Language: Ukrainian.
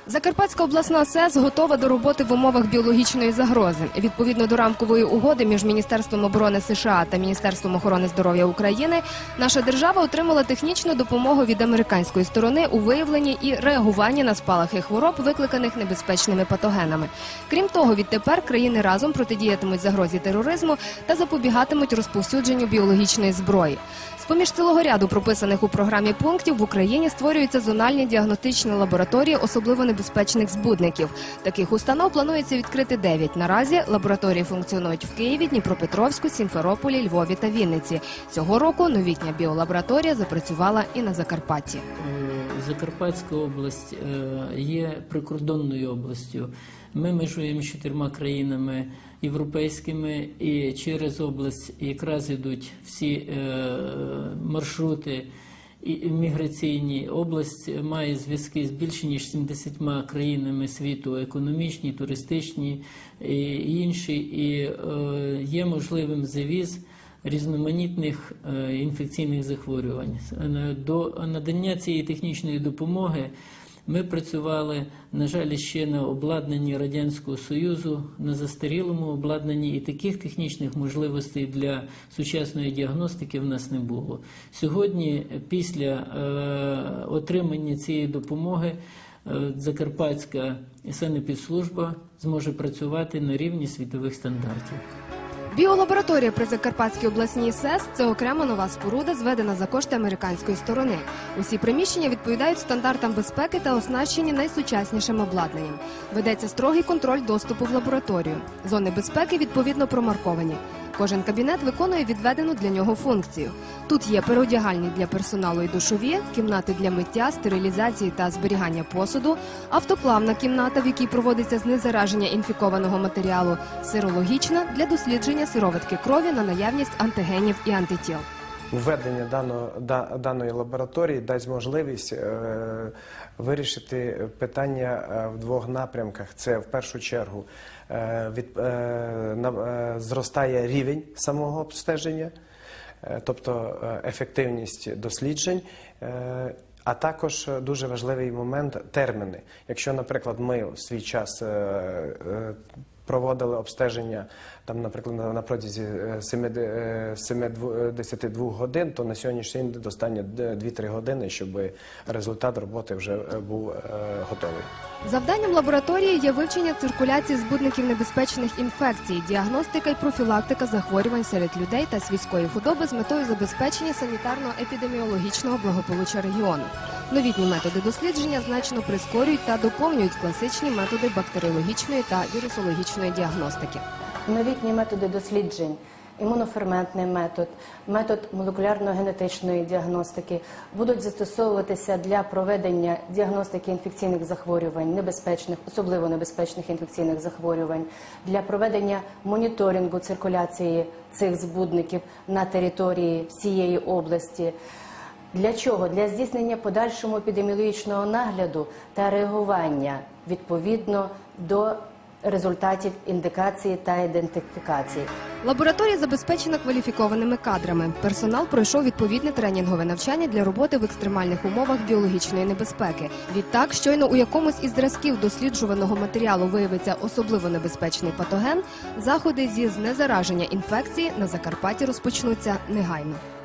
Закарпатська обласна СЕС готова до роботи в умовах біологічної загрози. Відповідно до рамкової угоди між Міністерством оборони США та Міністерством охорони здоров'я України, наша держава отримала технічну допомогу від американської сторони у виявленні і реагуванні на спалахи хвороб, викликаних небезпечними патогенами. Крім того, відтепер країни разом протидіятимуть загрозі тероризму та запобігатимуть розповсюдженню біологічної зброї. З-поміж цілого ряду прописаних у програмі пунктів в Україні створюються зональні діагностичні лабораторії особливо небезпечних збудників. Таких установ планується відкрити 9. Наразі лабораторії функціонують в Києві, Дніпропетровську, Сімферополі, Львові та Вінниці. Цього року новітня біолабораторія запрацювала і на Закарпатті. Закарпатська область є прикордонною областю. Ми межуємо з 4 країнами європейськими, і через область якраз йдуть всі маршрути міграційні. Область має зв'язки з більше ніж 70 країнами світу, економічні, туристичні і інші, і є можливим завіз різноманітних інфекційних захворювань. До надання цієї технічної допомоги ми працювали, на жаль, ще на обладнанні Радянського Союзу, на застарілому обладнанні, і таких технічних можливостей для сучасної діагностики в нас не було. Сьогодні, після отримання цієї допомоги, Закарпатська санепідслужба зможе працювати на рівні світових стандартів. Біолабораторія при Закарпатській обласній СЕС – це окрема нова споруда, зведена за кошти американської сторони. Усі приміщення відповідають стандартам безпеки та оснащені найсучаснішим обладнанням. Ведеться строгий контроль доступу в лабораторію. Зони безпеки відповідно промарковані. Кожен кабінет виконує відведену для нього функцію. Тут є переодягальні для персоналу і душові, кімнати для миття, стерилізації та зберігання посуду, автоклавна кімната, в якій проводиться знезараження інфікованого матеріалу, сирологічна для дослідження сироватки крові на наявність антигенів і антитіл. Введення даної лабораторії дасть можливість вирішити питання в 2 напрямках. Це, в першу чергу, зростає рівень самого обстеження, тобто ефективність досліджень, а також дуже важливий момент – терміни. Якщо, наприклад, ми в свій час проводили обстеження, там, наприклад, на протязі 72 годин, то на сьогоднішній день достатньо 2-3 години, щоб результат роботи вже був готовий. Завданням лабораторії є вивчення циркуляції збудників небезпечних інфекцій, діагностика і профілактика захворювань серед людей та свійської худоби з метою забезпечення санітарно-епідеміологічного благополуччя регіону. Новітні методи дослідження значно прискорюють та доповнюють класичні методи бактеріологічної та вірусологічної діагностики. Новітні методи досліджень, імуноферментний метод, метод молекулярно-генетичної діагностики будуть застосовуватися для проведення діагностики інфекційних захворювань, небезпечних, особливо небезпечних інфекційних захворювань, для проведення моніторингу циркуляції цих збудників на території всієї області. Для чого? Для здійснення подальшого епідеміологічного нагляду та реагування відповідно до результатів індикації та ідентифікації. Лабораторія забезпечена кваліфікованими кадрами. Персонал пройшов відповідне тренінгове навчання для роботи в екстремальних умовах біологічної небезпеки. Відтак, щойно у якомусь із зразків досліджуваного матеріалу виявиться особливо небезпечний патоген, заходи зі знезараження інфекції на Закарпатті розпочнуться негайно.